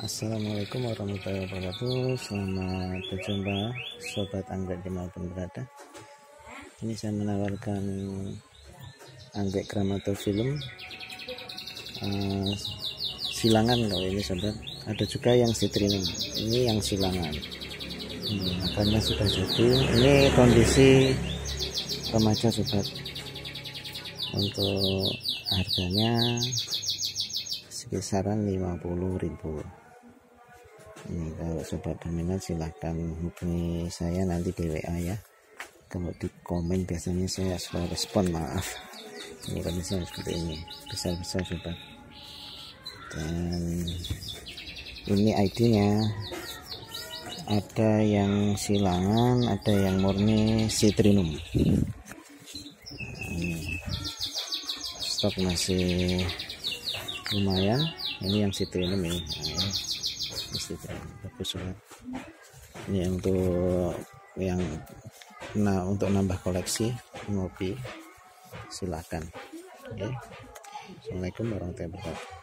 Assalamualaikum warahmatullahi wabarakatuh. Selamat berjumpa sobat anggrek dimanapun berada. Ini saya menawarkan anggrek Grammatophylum Silangan kalau ini sobat. Ada juga yang Citrinum. Ini yang Silangan. Akarnya sudah jadi. Ini kondisi remaja sobat. Untuk harganya kisaran 50.000. Kalau sobat berminat silahkan hubungi saya nanti di WA ya. Kalau di komen biasanya saya selalu respon, maaf. Ini kondisinya seperti ini, besar-besar sobat. Dan ini ID-nya ada yang Silangan, ada yang murni Citrinum. Stok masih lumayan. Ini yang Citrinum ini. Bagus banget. Ini untuk nambah koleksi ngopi, silakan. Oke. Assalamualaikum warahmatullahi wabarakatuh.